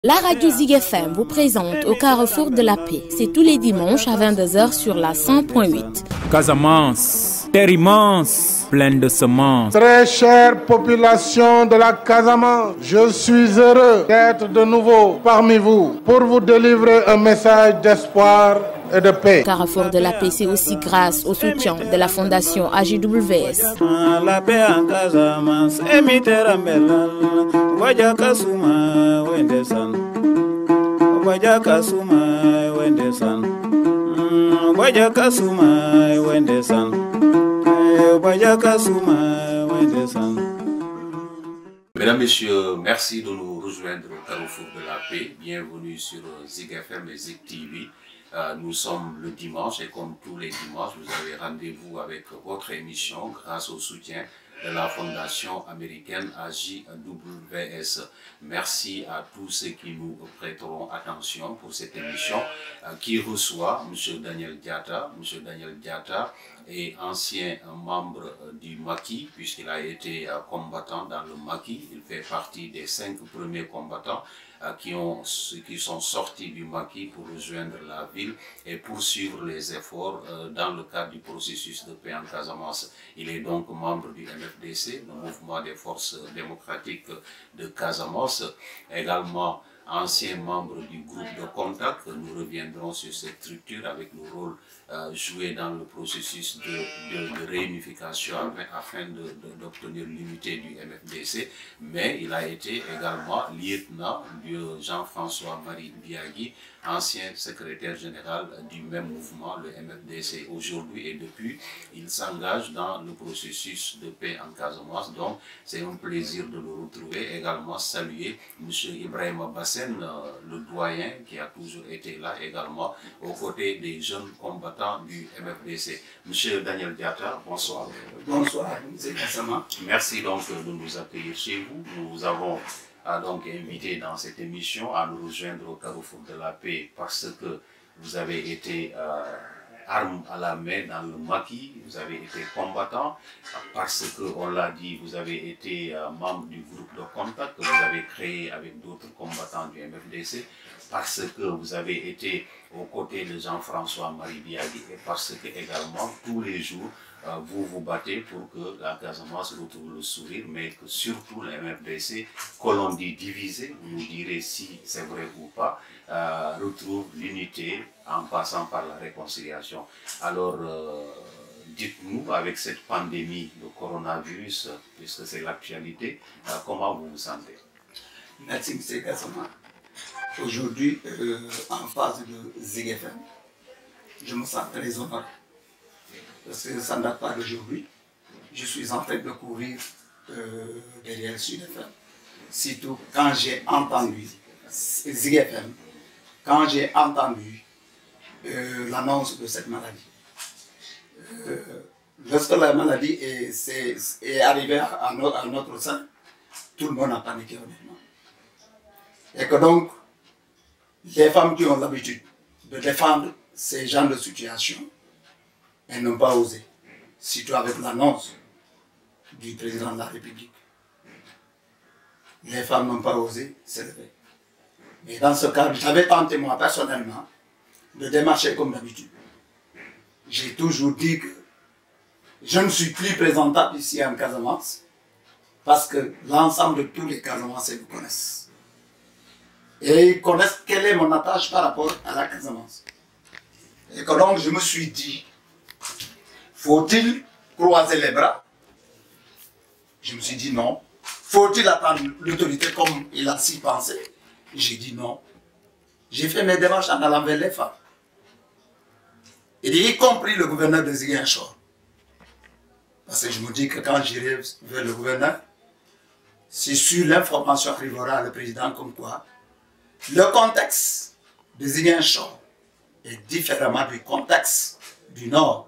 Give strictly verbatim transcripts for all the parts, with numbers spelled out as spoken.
La radio Zig F M vous présente Au Carrefour de la Paix. C'est tous les dimanches à vingt-deux heures sur la cent point huit. Casamance, terre immense, pleine de semences. Très chère population de la Casamance, je suis heureux d'être de nouveau parmi vous pour vous délivrer un message d'espoir et de paix. Carrefour de la Paix, c'est aussi grâce au soutien de la Fondation A G W S. La paix en Casamance, émetteur Wajakasuma, Wendesan. Wajakasuma, Wendesan. Wajakasuma, Wendesan. Wajakasuma, Wendesan. Mesdames, Messieurs, merci de nous rejoindre au Carrefour de la Paix. Bienvenue sur Zig F M et Zig T V. Euh, nous sommes le dimanche et comme tous les dimanches, vous avez rendez-vous avec votre émission grâce au soutien de la Fondation américaine A G W S. Merci à tous ceux qui nous prêteront attention pour cette émission euh, qui reçoit M. Daniel Diatta. M. Daniel Diatta est ancien membre euh, du Maquis puisqu'il a été euh, combattant dans le Maquis. Il fait partie des cinq premiers combattants euh, qui, ont, qui sont sortis du Maquis pour rejoindre la ville et poursuivre les efforts euh, dans le cadre du processus de paix en Casamance. Il est donc membre du M F D C, le mouvement des forces démocratiques de Casamance, également ancien membre du groupe de contact. Nous reviendrons sur cette structure avec le rôle euh, joué dans le processus de, de, de réunification afin d'obtenir l'unité du M F D C, mais il a été également lieutenant de Jean-François Marie Biagui, ancien secrétaire général du même mouvement, le M F D C. Aujourd'hui et depuis, il s'engage dans le processus de paix en Casamance. Donc, c'est un plaisir de le retrouver. Également, saluer M. Ibrahima Bassène, le doyen qui a toujours été là, également aux côtés des jeunes combattants du M F D C. M. Daniel Diatta, bonsoir. Bonsoir, M. Kassama. Merci donc de nous accueillir chez vous. Nous vous avons a donc invité dans cette émission à nous rejoindre au Carrefour de la Paix parce que vous avez été euh, arme à la main dans le Maquis, vous avez été combattant, parce que, on l'a dit, vous avez été euh, membre du groupe de contact que vous avez créé avec d'autres combattants du M F D C, parce que vous avez été aux côtés de Jean-François Marie Biagui et parce que également tous les jours Euh, vous vous battez pour que la Casamance retrouve le sourire, mais que surtout le M F D C, que l'on dit divisé, vous nous direz si c'est vrai ou pas, euh, retrouve l'unité en passant par la réconciliation. Alors, euh, dites-nous, avec cette pandémie de coronavirus, puisque c'est l'actualité, euh, comment vous vous sentez? Merci, M. Kassama. Aujourd'hui, euh, en phase de Zig F M, je me sens très honoré. Parce que ça ne date pas d'aujourd'hui. Je suis en train de courir euh, derrière Sud F M. Surtout quand j'ai entendu Zig F M, quand j'ai entendu euh, l'annonce de cette maladie. Euh, lorsque la maladie est, est, est arrivée à, no, à notre sein, tout le monde a paniqué honnêtement. Et que donc, les femmes qui ont l'habitude de défendre ces genres de situations, elles n'ont pas osé, surtout avec l'annonce du président de la République. Les femmes n'ont pas osé s'élever. Mais dans ce cas, j'avais tenté moi personnellement de démarcher comme d'habitude. J'ai toujours dit que je ne suis plus présentable ici en Casamance parce que l'ensemble de tous les Casamancés me connaissent. Et ils connaissent quelle est mon attache par rapport à la Casamance. Et que donc je me suis dit, faut-il croiser les bras? Je me suis dit non. Faut-il attendre l'autorité comme il a si pensé? J'ai dit non. J'ai fait mes démarches en allant vers les femmes. Et y compris le gouverneur de Ziguinchor. Parce que je me dis que quand j'irai vers le gouverneur, c'est sur l'information arrivera à le président comme quoi le contexte de Ziguinchor est différemment du contexte du Nord.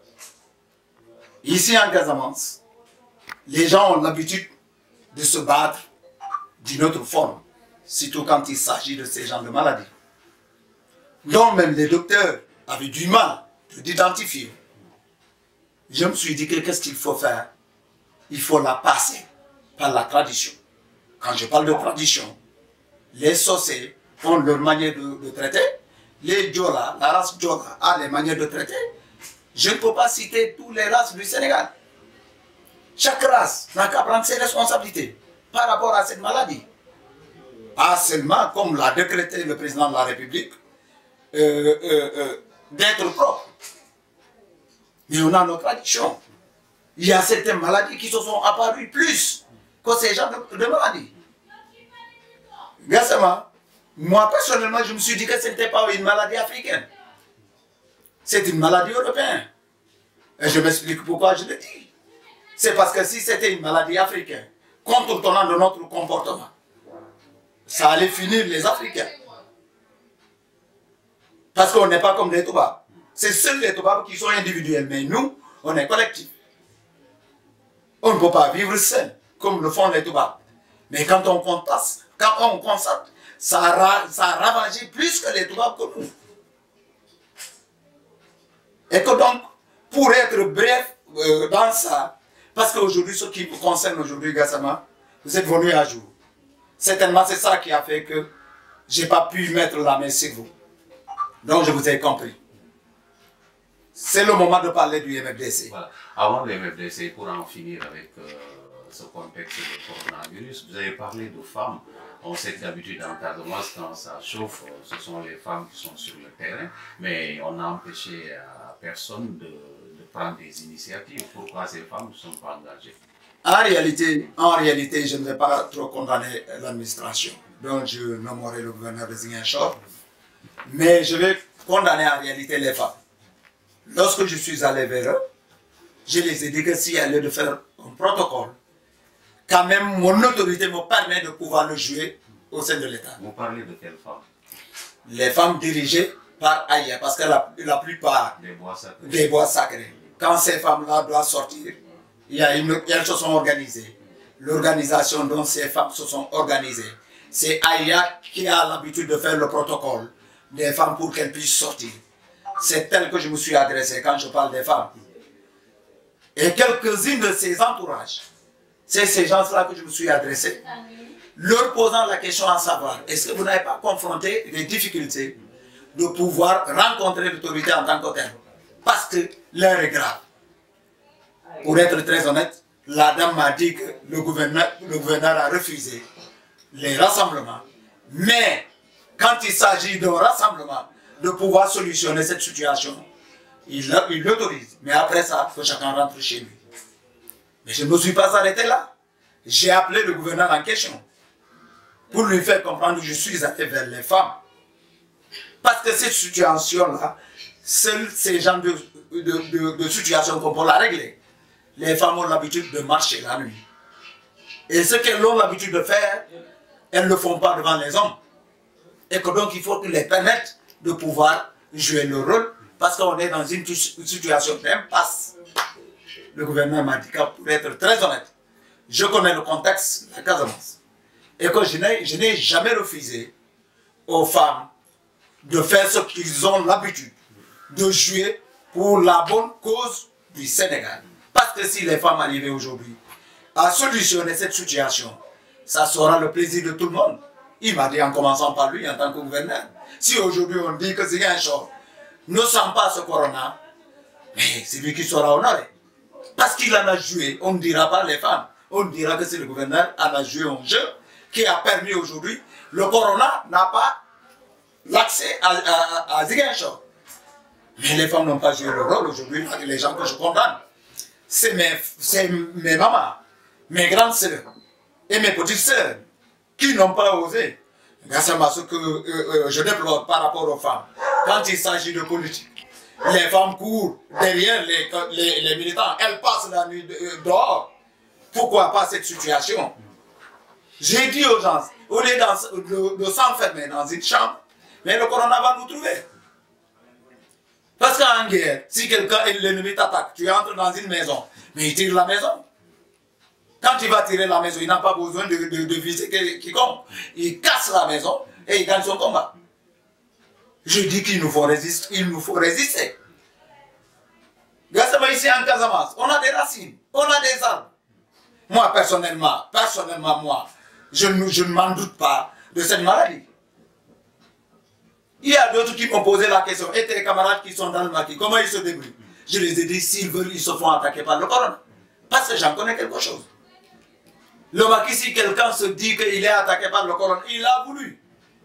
Ici en Casamance, les gens ont l'habitude de se battre d'une autre forme, surtout quand il s'agit de ces genres de maladies. Donc même les docteurs avaient du mal d'identifier. Je me suis dit que qu'est-ce qu'il faut faire? Il faut la passer par la tradition. Quand je parle de tradition, les Sossé ont leur manière de, de traiter, les Diola, la race Diola a les manières de traiter. Je ne peux pas citer toutes les races du Sénégal. Chaque race n'a qu'à prendre ses responsabilités par rapport à cette maladie. Pas seulement, comme l'a décrété le président de la République, euh, euh, euh, d'être propre. Mais on a nos traditions. Il y a certaines maladies qui se sont apparues plus que ces genres de, de maladies. Gassama, moi personnellement, je me suis dit que ce n'était pas une maladie africaine. C'est une maladie européenne. Et je m'explique pourquoi je le dis. C'est parce que si c'était une maladie africaine, compte tenant de notre comportement, ça allait finir les Africains. Parce qu'on n'est pas comme les Toubabs. C'est seuls les Toubabs qui sont individuels, mais nous, on est collectifs. On ne peut pas vivre seul, comme le font les Toubabs. Mais quand on constate, quand on constate, ça a, ça a ravagé plus que les Toubabs que nous. Et que donc, pour être bref euh, dans ça, parce qu'aujourd'hui, ce qui vous concerne aujourd'hui, Gassama, vous êtes venu à jour. Certainement, c'est ça qui a fait que je n'ai pas pu mettre la main sur vous. Donc, je vous ai compris. C'est le moment de parler du M F D C. Voilà. Avant le M F D C, pour en finir avec euh, ce contexte de coronavirus, vous avez parlé de femmes. On sait que d'habitude, en Casamance, quand ça chauffe, ce sont les femmes qui sont sur le terrain, mais on a empêché à personne de, de prendre des initiatives. Pourquoi ces femmes ne sont pas engagées? En réalité, en réalité, je ne vais pas trop condamner l'administration, donc je nommerai le gouverneur de Ziguinchor, mais je vais condamner en réalité les femmes. Lorsque je suis allé vers eux, je les ai dit que s'il y a lieu de faire un protocole, quand même mon autorité me permet de pouvoir le jouer au sein de l'État. Vous parlez de quelles femmes? Les femmes dirigées par ailleurs, parce que la, la plupart des bois sacrés. des bois sacrés, quand ces femmes-là doivent sortir, il y a une, elles se sont organisées. L'organisation dont ces femmes se sont organisées, c'est Aya qui a l'habitude de faire le protocole des femmes pour qu'elles puissent sortir. C'est tel que je me suis adressé quand je parle des femmes. Et quelques-unes de ces entourages, c'est ces gens-là que je me suis adressé, leur posant la question à savoir, est-ce que vous n'avez pas confronté les difficultés de pouvoir rencontrer l'autorité en tant que telle? Parce que l'heure est grave. Pour être très honnête, la dame m'a dit que le gouverneur, le gouverneur a refusé les rassemblements. Mais quand il s'agit d'un rassemblement, de pouvoir solutionner cette situation, il l'autorise. Mais après ça, il faut que chacun rentre chez lui. Mais je ne me suis pas arrêté là. J'ai appelé le gouverneur en question pour lui faire comprendre que je suis allé vers les femmes. Parce que cette situation-là, seuls ces genres de, de, de, de situations qu'on peut la régler. Les femmes ont l'habitude de marcher la nuit. Et ce qu'elles ont l'habitude de faire, elles ne le font pas devant les hommes. Et que donc il faut qu'ils les permettent de pouvoir jouer le rôle, parce qu'on est dans une situation d'impasse. Le gouverneur m'a dit que pour être très honnête, je connais le contexte de la Casamance. Et que je n'ai jamais refusé aux femmes de faire ce qu'ils ont l'habitude de jouer pour la bonne cause du Sénégal. Parce que si les femmes arrivaient aujourd'hui à solutionner cette situation, ça sera le plaisir de tout le monde. Il m'a dit en commençant par lui en tant que gouverneur. Si aujourd'hui on dit que Ziguinchor ne sent pas ce corona, mais c'est lui qui sera honoré. Parce qu'il en a joué, on ne dira pas les femmes, on dira que c'est le gouverneur qui en a joué un jeu qui a permis aujourd'hui, le corona n'a pas l'accès à, à, à Ziguinchor. Mais les femmes n'ont pas joué le rôle aujourd'hui, les gens que je condamne. C'est mes, mes mamans, mes grandes sœurs et mes petites sœurs qui n'ont pas osé. Grâce à ce que euh, euh, je déplore par rapport aux femmes, quand il s'agit de politique, les femmes courent derrière les, les, les militants, elles passent la nuit dehors. Pourquoi pas cette situation? J'ai dit aux gens, au lieu de, de s'enfermer dans une chambre, mais le corona va nous trouver. Parce qu'en guerre, si quelqu'un et l'ennemi t'attaque, tu entres dans une maison, mais il tire la maison. Quand il va tirer la maison, il n'a pas besoin de, de, de viser quiconque. Il casse la maison et il gagne son combat. Je dis qu'il nous faut résister. Il nous faut résister. Regardez ici en Casamance, on a des racines, on a des arbres. Moi, personnellement, personnellement, moi, je ne, je ne m'en doute pas de cette maladie. Il y a d'autres qui m'ont posé la question, et tes camarades qui sont dans le maquis, comment ils se débrouillent? Je les ai dit, s'ils veulent, ils se font attaquer par le corona. Parce que j'en connais quelque chose. Le maquis, si quelqu'un se dit qu'il est attaqué par le corona, il a voulu.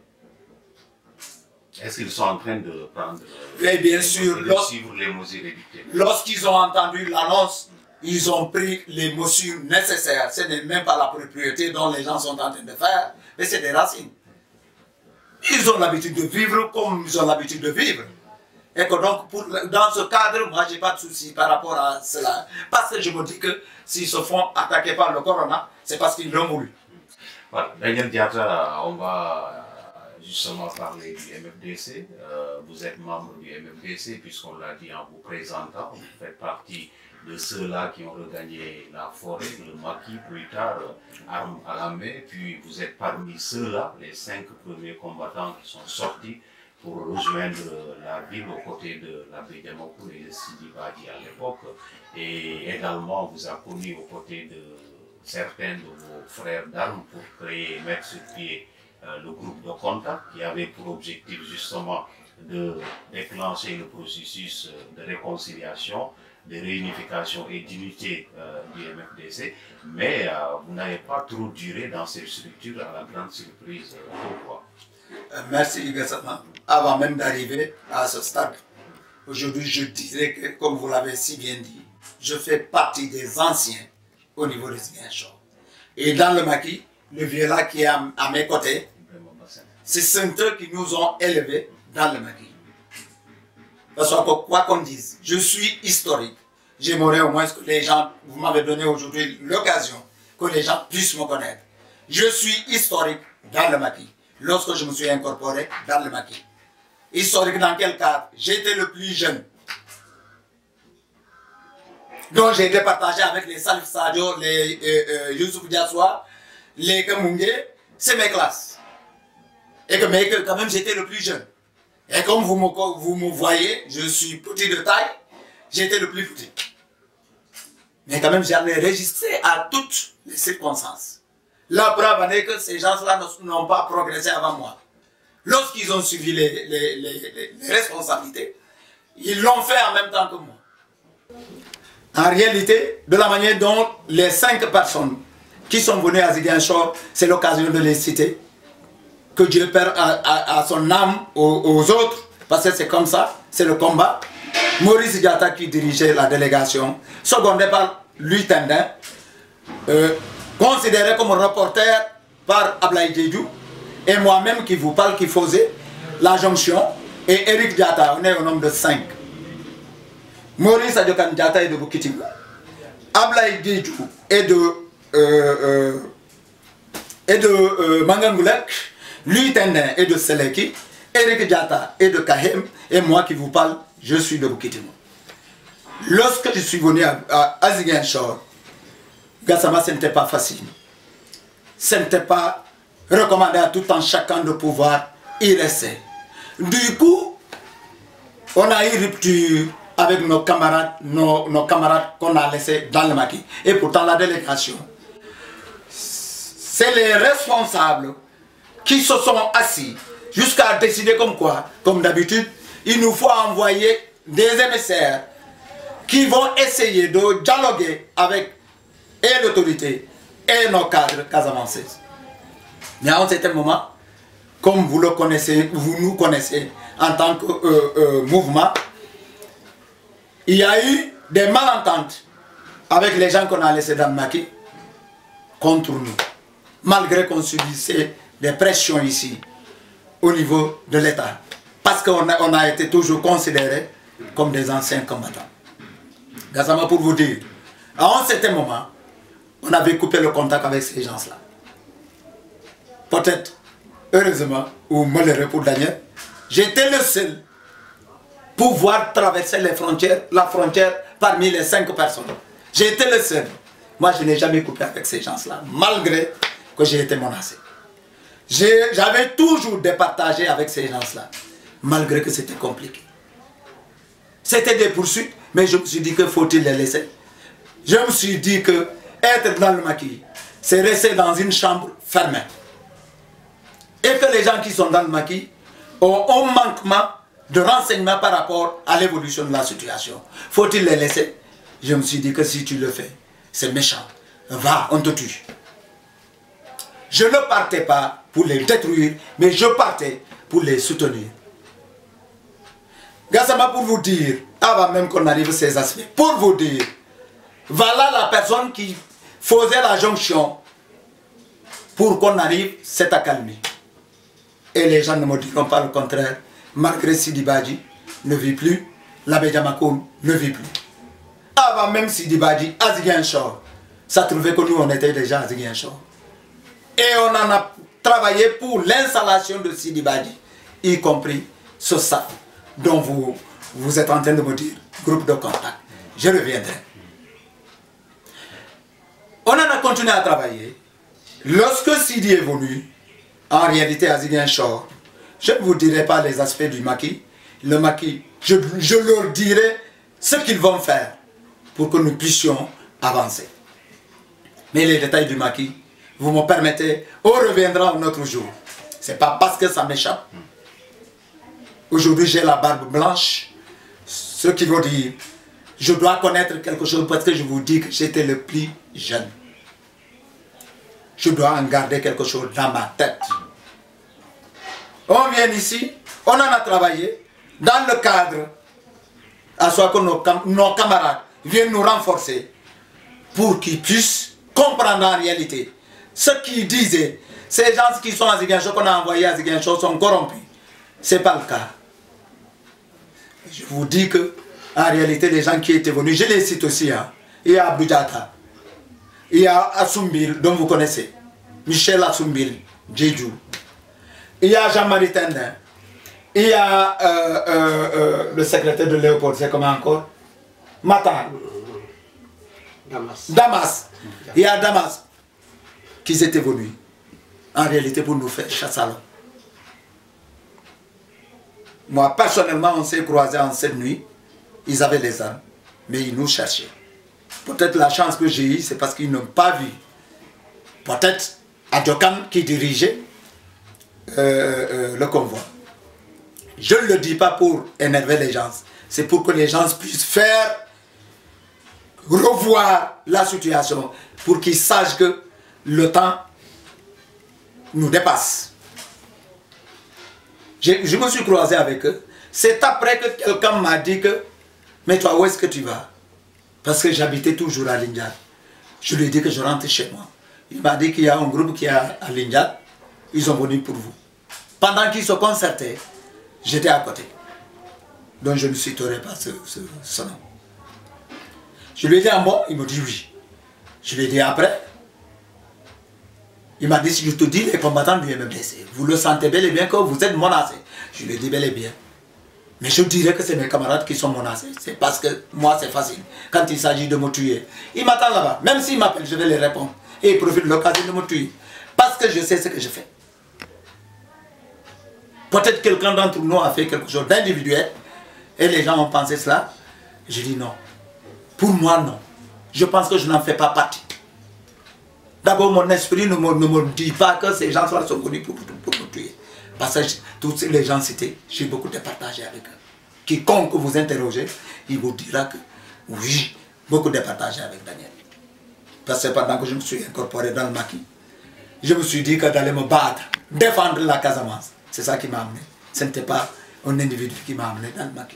Est-ce qu'ils sont en train de prendre Et bien sûr, de lors, suivre les mesures édictées? Lorsqu'ils ont entendu l'annonce, ils ont pris les mesures nécessaires. Ce n'est même pas la propriété dont les gens sont en train de faire, mais c'est des racines. Ils ont l'habitude de vivre comme ils ont l'habitude de vivre. Et que donc, pour, dans ce cadre, moi, je n'ai pas de souci par rapport à cela. Parce que je me dis que s'ils se font attaquer par le corona, c'est parce qu'ils l'ont voulu. Voilà, Daniel Diatta, on va justement parler du M F D C. Euh, vous êtes membre du M F D C, puisqu'on l'a dit en vous présentant. Vous faites partie de ceux-là qui ont regagné la forêt, le maquis, plus tard, armes à la main. Puis vous êtes parmi ceux-là, les cinq premiers combattants qui sont sortis pour rejoindre la ville aux côtés de l'abbé Diamacoune et de Sidi Badji à l'époque. Et également, vous avez connu aux côtés de certains de vos frères d'armes pour créer et mettre sur pied euh, le groupe de contact qui avait pour objectif justement de déclencher le processus de réconciliation, de réunification et d'unité euh, du M F D C. Mais euh, vous n'avez pas trop duré dans cette structure à la grande surprise. Euh, pourquoi? Euh, merci Igassama. Avant même d'arriver à ce stade, aujourd'hui je dirais que, comme vous l'avez si bien dit, je fais partie des anciens au niveau de Ziguinchor. Et dans le maquis, le vieux là qui est à, à mes côtés, c'est eux qui nous ont élevés dans le maquis. Parce que quoi qu'on dise, je suis historique. J'aimerais au moins que les gens, vous m'avez donné aujourd'hui l'occasion que les gens puissent me connaître. Je suis historique dans le maquis. Lorsque je me suis incorporé dans le maquis. Historique dans quel cadre? J'étais le plus jeune. Donc j'ai été partagé avec les Salif Sadio, les euh, euh, Youssouf Diassoua, les Kamungé, c'est mes classes. Et que, mais que quand même j'étais le plus jeune. Et comme vous me, vous me voyez, je suis petit de taille, j'étais le plus petit. Mais quand même j'avais résisté à toutes les circonstances. La preuve est que ces gens-là n'ont pas progressé avant moi. Lorsqu'ils ont suivi les, les, les, les responsabilités, ils l'ont fait en même temps que moi. En réalité, de la manière dont les cinq personnes qui sont venues à Ziguinchor, c'est l'occasion de les citer. Que Dieu perd à, à, à son âme aux, aux autres, parce que c'est comme ça, c'est le combat. Maurice Diatta qui dirigeait la délégation, secondé par Louis Tendin, euh, considéré comme reporter par Ablaye Diédhiou, et moi-même qui vous parle, qui faisait la jonction, et Eric Diatta, on est au nombre de cinq. Maurice Adjokan Diatta est de Boukitingou, Ablaye Diédhiou est de, euh, euh, est de euh, Mangangoulek, Louis Tendin est de Seleki, Eric Diatta est de Kahem, et moi qui vous parle, je suis de Boukitingou. Lorsque je suis venu à, à, à Ziguinchor, Gassama, ce n'était pas facile. Ce n'était pas recommandé à tout un chacun de pouvoir y rester. Du coup, on a eu rupture avec nos camarades, nos, nos camarades qu'on a laissés dans le maquis. Et pourtant, la délégation, c'est les responsables qui se sont assis jusqu'à décider comme quoi, comme d'habitude, il nous faut envoyer des émissaires qui vont essayer de dialoguer avec et l'autorité et nos cadres casamançais. Mais à un certain moment, comme vous le connaissez, vous nous connaissez en tant que euh, euh, mouvement, il y a eu des malententes avec les gens qu'on a laissés dans le maquis contre nous, malgré qu'on subissait des pressions ici au niveau de l'État, parce qu'on a, on a été toujours considérés comme des anciens combattants. Gassama, pour vous dire, à un certain moment, on avait coupé le contact avec ces gens-là. Peut-être, heureusement, ou malheureux pour Daniel, j'étais le seul pour pouvoir traverser les frontières, la frontière parmi les cinq personnes. J'étais le seul. Moi, je n'ai jamais coupé avec ces gens-là, malgré que j'ai été menacé. J'avais toujours départagé avec ces gens-là, malgré que c'était compliqué. C'était des poursuites, mais je me suis dit que faut-il les laisser. Je me suis dit que être dans le maquis, c'est rester dans une chambre fermée. et que les gens qui sont dans le maquis ont un manquement de renseignements par rapport à l'évolution de la situation. Faut-il les laisser? Je me suis dit que si tu le fais, c'est méchant. Va, on te tue. Je ne partais pas pour les détruire, mais je partais pour les soutenir. Gassama, pour vous dire, avant même qu'on arrive à ces aspects, pour vous dire, voilà la personne qui faisait la jonction pour qu'on arrive à cette accalmie. Et les gens ne me diront pas le contraire. Malgré Sidi Badji ne vit plus, l'abbé Diamacoune ne vit plus. Avant même Sidi Badji, à Ziguinchor, ça trouvait que nous on était déjà à Ziguinchor. Et on en a travaillé pour l'installation de Sidi Badji, y compris ce S A F dont vous, vous êtes en train de me dire, groupe de contact. Je reviendrai. On en a continué à travailler. Lorsque Sidi est venu, en réalité à Ziguinchor, je ne vous dirai pas les aspects du maquis. Le maquis, je, je leur dirai ce qu'ils vont faire pour que nous puissions avancer. Mais les détails du maquis, vous me permettez, on reviendra un autre jour. Ce n'est pas parce que ça m'échappe. Aujourd'hui, j'ai la barbe blanche. Ceux qui vont dire, je dois connaître quelque chose parce que je vous dis que j'étais le plus jeune. Je dois en garder quelque chose dans ma tête. On vient ici, on en a travaillé dans le cadre à ce que nos, cam nos camarades viennent nous renforcer pour qu'ils puissent comprendre en réalité ce qu'ils disaient. Ces gens qui sont à Ziguinchor, qu'on a envoyés à Ziguinchor, sont corrompus. Ce n'est pas le cas. Je vous dis que en réalité, les gens qui étaient venus, je les cite aussi, hein. Il y a Abdou Diatta, il y a Assoumbile, dont vous connaissez, Michel Assoumbile, Djedjou. Il y a Jean-Marie Tendin. Il y a euh, euh, euh, le secrétaire de Léopold, c'est comment encore? Matar. Damas. Damas. Il y a Damas. Qui étaient venus, en réalité, pour nous faire chasse à l'homme. Moi, personnellement, on s'est croisés en cette nuit. Ils avaient les armes, mais ils nous cherchaient. Peut-être la chance que j'ai eue, c'est parce qu'ils n'ont pas vu. Peut-être Adjokan qui dirigeait euh, euh, le convoi. Je ne le dis pas pour énerver les gens, c'est pour que les gens puissent faire revoir la situation, pour qu'ils sachent que le temps nous dépasse. Je, je me suis croisé avec eux. C'est après que quelqu'un m'a dit que, mais toi, où est-ce que tu vas? Parce que j'habitais toujours à Lindiat. Je lui ai dit que je rentre chez moi. Il m'a dit qu'il y a un groupe qui est à Lindiat. Ils sont venus pour vous. Pendant qu'ils se concertaient, j'étais à côté. Donc je ne citerai pas ce, ce, ce nom. Je lui ai dit un mot, il me dit oui. Je lui ai dit après. Il m'a dit, si je te dis, les combattants viennent me blesser. Vous le sentez bel et bien que vous êtes menacés. Je lui ai dit bel et bien. Mais je dirais que c'est mes camarades qui sont menacés. C'est parce que moi, c'est facile. Quand il s'agit de me tuer, il m'attend là-bas. Même s'il m'appelle, je vais les répondre. Et il profite de l'occasion de me tuer. Parce que je sais ce que je fais. Peut-être quelqu'un d'entre nous a fait quelque chose d'individuel. Et les gens ont pensé cela. Je dis non. Pour moi, non. Je pense que je n'en fais pas partie. D'abord, mon esprit ne me, ne me dit pas que ces gens-là sont venus pour, pour, pour me tuer. Parce que tous les gens cités, j'ai beaucoup de partagé avec eux. Quiconque vous interrogez, il vous dira que oui, beaucoup de partagé avec Daniel. Parce que pendant que je me suis incorporé dans le maquis, je me suis dit que d'aller me battre, défendre la Casamance, c'est ça qui m'a amené. Ce n'était pas un individu qui m'a amené dans le maquis.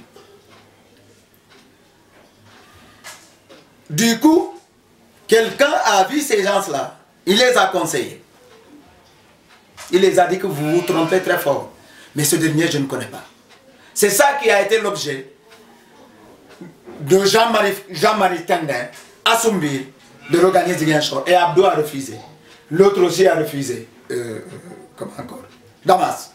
Du coup, quelqu'un a vu ces gens-là, il les a conseillés. Il les a dit que vous vous trompez très fort. Mais ce dernier, je ne connais pas. C'est ça qui a été l'objet de Jean-Marie Jean-Marie Tendin, Assoumbile, de regagner Ziguinchor. Et Abdou a refusé. L'autre aussi a refusé. Euh, comment encore? Damas.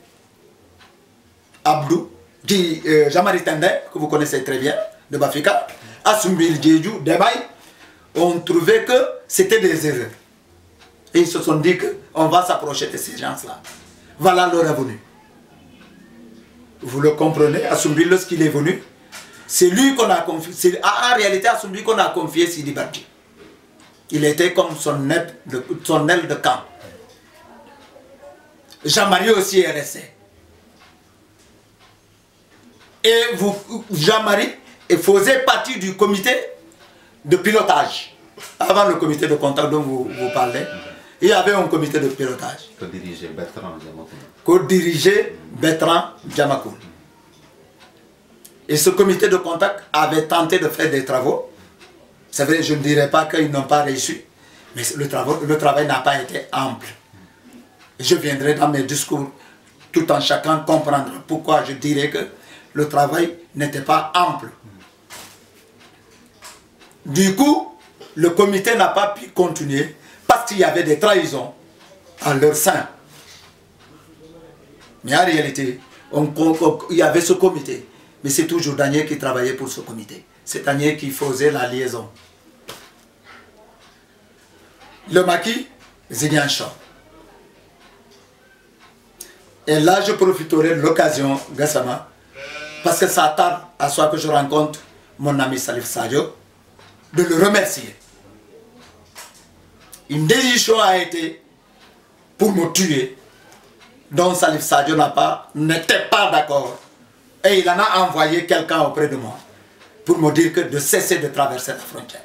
Abdou, euh, Jean-Marie Tendin, que vous connaissez très bien, de Bafika, Assoumbile, Djedjou, Debay, ont trouvé que c'était des erreurs. Et ils se sont dit qu'on va s'approcher de ces gens-là. Voilà leur avenue. Vous le comprenez, Assoumbile, lorsqu'il est venu, c'est lui qu'on a confié, en réalité, Assoumbile qu'on a confié Sidi Badji. Il était comme son aile de, son aile de camp. Jean-Marie aussi est resté. Et vous, Jean-Marie faisait partie du comité de pilotage. Avant le comité de contact dont vous, vous parlez, il y avait un comité de pilotage. Que dirigeait Bertrand Diamacoune. Que dirigeait Bertrand Diamacoune. Et ce comité de contact avait tenté de faire des travaux. C'est vrai, je ne dirais pas qu'ils n'ont pas réussi, mais le, travail, le travail n'a pas été ample. Je viendrai dans mes discours, tout en chacun comprendre pourquoi je dirais que le travail n'était pas ample. Du coup, le comité n'a pas pu continuer parce qu'il y avait des trahisons en leur sein. Mais en réalité, on, on, il y avait ce comité. Mais c'est toujours Daniel qui travaillait pour ce comité. C'est Daniel qui faisait la liaison. Le maquis, Ziguinchor. Et là, je profiterai de l'occasion, Gassama, parce que ça tarde à ce que je rencontre mon ami Salif Sadio, de le remercier. Une décision a été pour me tuer, dont Salif Sadio n'était pas, pas d'accord. Et il en a envoyé quelqu'un auprès de moi pour me dire que de cesser de traverser la frontière.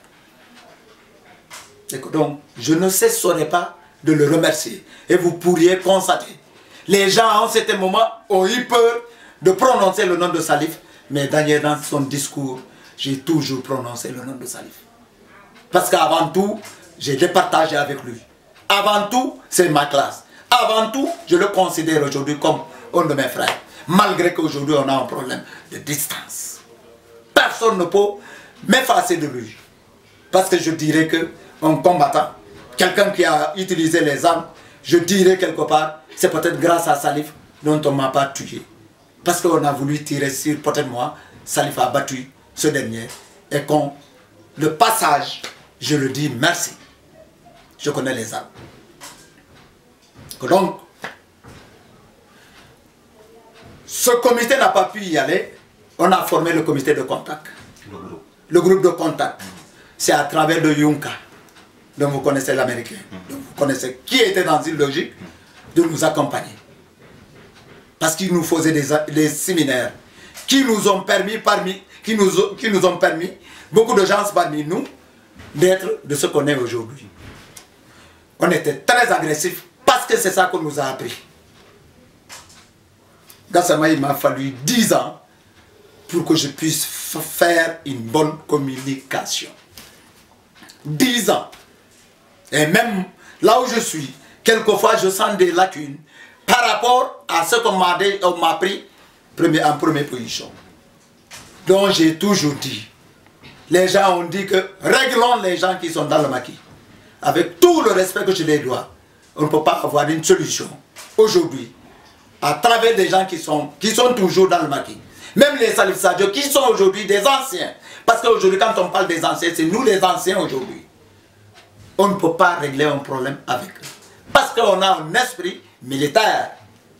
Et donc, je ne cesserai pas de le remercier. Et vous pourriez constater, les gens en ce moment ont eu peur de prononcer le nom de Salif, mais Daniel, dans son discours, j'ai toujours prononcé le nom de Salif. Parce qu'avant tout, j'ai départagé avec lui. Avant tout, c'est ma classe. Avant tout, je le considère aujourd'hui comme un de mes frères. Malgré qu'aujourd'hui, on a un problème de distance. Personne ne peut m'effacer de lui. Parce que je dirais qu'un combattant, quelqu'un qui a utilisé les armes, je dirais quelque part, c'est peut-être grâce à Salif dont on ne m'a pas tué. Parce qu'on a voulu tirer sur peut-être moi, Salif a battu ce dernier. Et qu'on, le passage, je le dis merci. Je connais les armes. Donc, ce comité n'a pas pu y aller. On a formé le comité de contact. Le groupe. Le groupe de contact. C'est à travers de Yunka, dont vous connaissez l'américain, dont vous connaissez, qui était dans une logique de nous accompagner. Parce qu'ils nous faisaient des, des séminaires qui nous ont permis, parmi, qui nous, qui nous ont permis, beaucoup de gens parmi nous, d'être de ce qu'on est aujourd'hui. On était très agressifs parce que c'est ça qu'on nous a appris. Gassama, il m'a fallu dix ans pour que je puisse faire une bonne communication. dix ans. Et même là où je suis, quelquefois je sens des lacunes par rapport à ce qu'on m'a pris en première position. Donc j'ai toujours dit, les gens ont dit que réglons les gens qui sont dans le maquis. Avec tout le respect que je les dois, on ne peut pas avoir une solution aujourd'hui à travers des gens qui sont, qui sont toujours dans le maquis. Même les Salif Sadio qui sont aujourd'hui des anciens. Parce qu'aujourd'hui, quand on parle des anciens, c'est nous les anciens aujourd'hui. On ne peut pas régler un problème avec eux. Parce qu'on a un esprit militaire.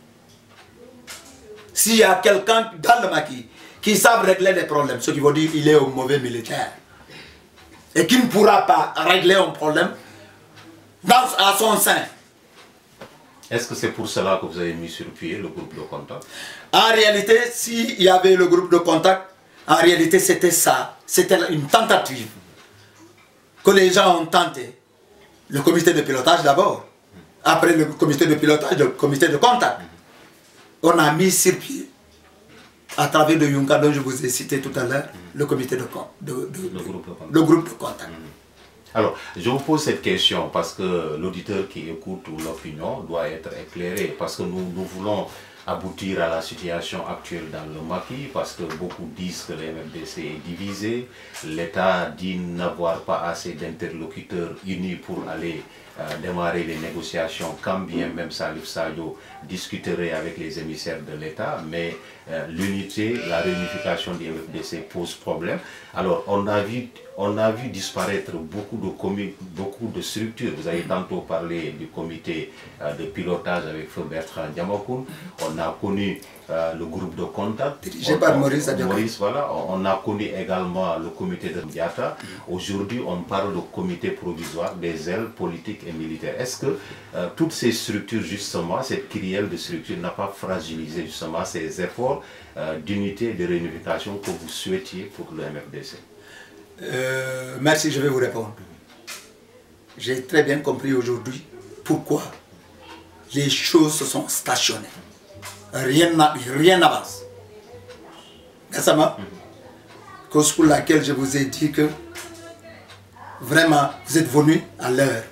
S'il y a quelqu'un dans le maquis qui savent régler des problèmes, ce qui veut dire qu'il est un mauvais militaire. Et qui ne pourra pas régler un problème dans, à son sein. Est-ce que c'est pour cela que vous avez mis sur pied le groupe de contact? En réalité, s'il y avait le groupe de contact, en réalité c'était ça. C'était une tentative que les gens ont tenté. Le comité de pilotage d'abord. Après le comité de pilotage, le comité de contact. On a mis sur pied, à travers de Yunka dont je vous ai cité tout à l'heure, le comité de, de, de, le, groupe de contact. le groupe de contact. Alors, je vous pose cette question parce que l'auditeur qui écoute l'opinion doit être éclairé, parce que nous, nous voulons aboutir à la situation actuelle dans le maquis, parce que beaucoup disent que le M F D C est divisé, l'État dit n'avoir pas assez d'interlocuteurs unis pour aller euh, démarrer les négociations, quand bien même Salif Sadio discuterait avec les émissaires de l'État, mais euh, l'unité, la réunification du M F D C pose problème. Alors, on a vu, on a vu disparaître beaucoup de, comi beaucoup de structures. Vous avez tantôt parlé du comité euh, de pilotage avec Feu Bertrand Diamacoune. On a connu euh, le groupe de contact. Dirigé par Maurice Adjokai. Maurice, voilà. On a connu également le comité de Diata. Aujourd'hui, on parle de comité provisoire des ailes politiques et militaires. Est-ce que euh, toutes ces structures, justement, cette kyrielle de structures n'a pas fragilisé justement ces efforts euh, d'unité et de réunification que vous souhaitiez pour le M F D C? euh, Merci, je vais vous répondre. J'ai très bien compris aujourd'hui pourquoi les choses se sont stationnées. Rien n'avance. Gassama, cause pour laquelle je vous ai dit que vraiment vous êtes venus à l'heure.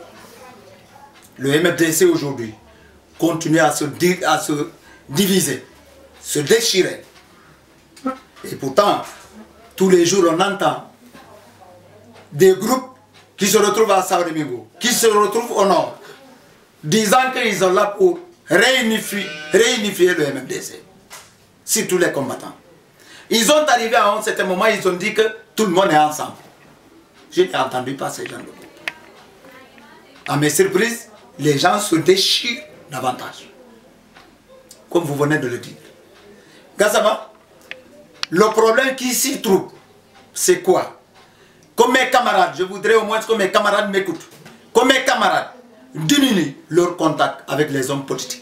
Le M F D C aujourd'hui continue à se, à se diviser, se déchirer. Et pourtant, tous les jours on entend des groupes qui se retrouvent à Sao Domingo, qui se retrouvent au nord, disant qu'ils sont là pour réunifier, réunifier le M F D C. C'est tous les combattants. Ils ont arrivé à un certain moment, ils ont dit que tout le monde est ensemble. Je n'ai entendu pas ces gens-là. À mes surprises, les gens se déchirent davantage. Comme vous venez de le dire. Gassama, le problème qui s'y trouve, c'est quoi? Comme mes camarades, je voudrais au moins que mes camarades m'écoutent. Comme mes camarades diminuent leur contact avec les hommes politiques.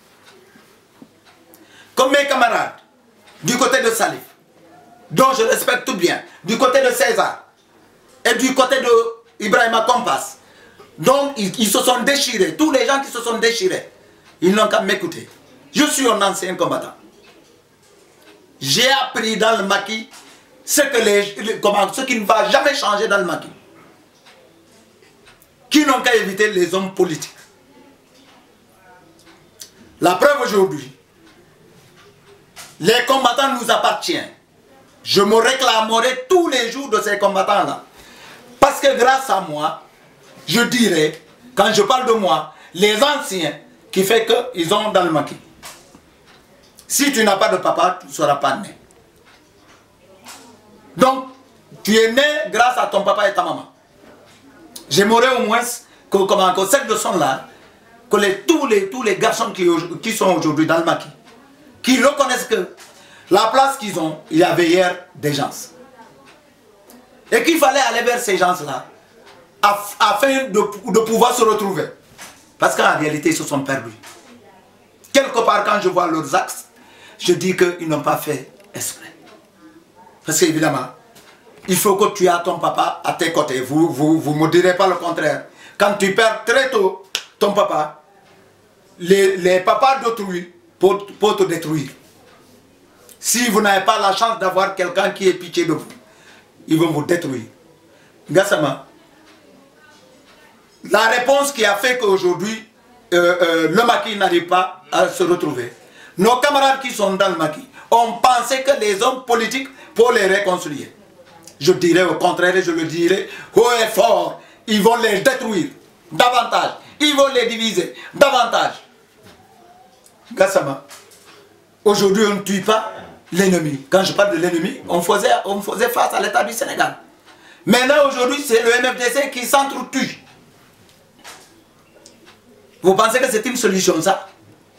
Comme mes camarades, du côté de Salif, dont je respecte tout bien, du côté de César, et du côté de Ibrahima Kompas, donc ils, ils se sont déchirés, tous les gens qui se sont déchirés, ils n'ont qu'à m'écouter. Je suis un ancien combattant. J'ai appris dans le maquis ce, que les, les, comment, ce qui ne va jamais changer dans le maquis. Qui n'ont qu'à éviter les hommes politiques. La preuve aujourd'hui, les combattants nous appartiennent. Je me réclamerai tous les jours de ces combattants-là. Parce que grâce à moi, je dirais, quand je parle de moi, les anciens qui fait qu'ils ont dans le maquis. Si tu n'as pas de papa, tu ne seras pas né. Donc, tu es né grâce à ton papa et ta maman. J'aimerais au moins que, comment, que cette leçon-là, que les, tous, les, tous les garçons qui, qui sont aujourd'hui dans le maquis, qui reconnaissent que la place qu'ils ont, il y avait hier des gens. Et qu'il fallait aller vers ces gens-là afin de, de pouvoir se retrouver. Parce qu'en réalité, ils se sont perdus. Quelque part, quand je vois leurs axes, je dis qu'ils n'ont pas fait exprès. Parce qu'évidemment, il faut que tu aies ton papa à tes côtés. Vous ne vous, vous me direz pas le contraire. Quand tu perds très tôt ton papa, les, les papas d'autrui pour, pour te détruire. Si vous n'avez pas la chance d'avoir quelqu'un qui ait pitié de vous, ils vont vous détruire. Gassama, la réponse qui a fait qu'aujourd'hui, euh, euh, le maquis n'arrive pas à se retrouver. Nos camarades qui sont dans le maquis ont pensé que les hommes politiques pour les réconcilier. Je dirais au contraire, et je le dirais haut et fort, ils vont les détruire davantage. Ils vont les diviser davantage. Gassama, aujourd'hui on ne tue pas l'ennemi. Quand je parle de l'ennemi, on faisait, on faisait face à l'État du Sénégal. Maintenant aujourd'hui, c'est le M F D C qui s'entretue. Vous pensez que c'est une solution ça?